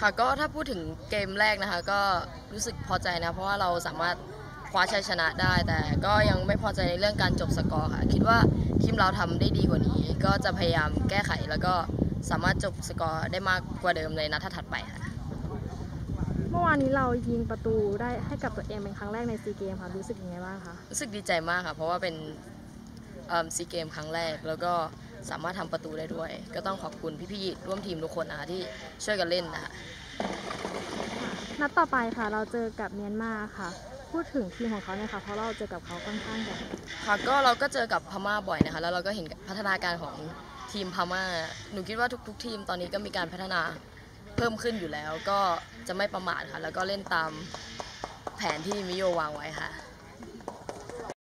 ค่ะก็ถ้าพูดถึงเกมแรกนะคะก็รู้สึกพอใจนะเพราะว่าเราสามารถคว้าชัยชนะได้แต่ก็ยังไม่พอใจในเรื่องการจบสกอร์ค่ะคิดว่าทีมเราทำได้ดีกว่านี้ก็จะพยายามแก้ไขแล้วก็สามารถจบสกอร์ได้มากกว่าเดิมในนัดถัดไปค่ะเมื่อวานนี้เรายิงประตูได้ให้กับตัวเองเป็นครั้งแรกในซีเกมค่ะรู้สึกยังไงบ้างคะรู้สึกดีใจมากค่ะเพราะว่าเป็นซีเกมครั้งแรกแล้วก็สามารถทำประตูได้ด้วยก็ต้องขอบคุณพี่ๆร่วมทีมทุกคนนะคะที่ช่วยกันเล่นนะคะนัดต่อไปค่ะเราเจอกับเมียนมาค่ะพูดถึงทีมของเขาเนี่ยค่ะเพราะเราเจอกับเขาค่อนข้างบ่อยค่ะก็เราก็เจอกับพม่าบ่อยนะคะแล้วเราก็เห็นพัฒนาการของทีมพม่าหนูคิดว่าทุกทีมตอนนี้ก็มีการพัฒนาเพิ่มขึ้นอยู่แล้วก็จะไม่ประมาทค่ะแล้วก็เล่นตามแผนที่มิโยวางไว้ค่ะ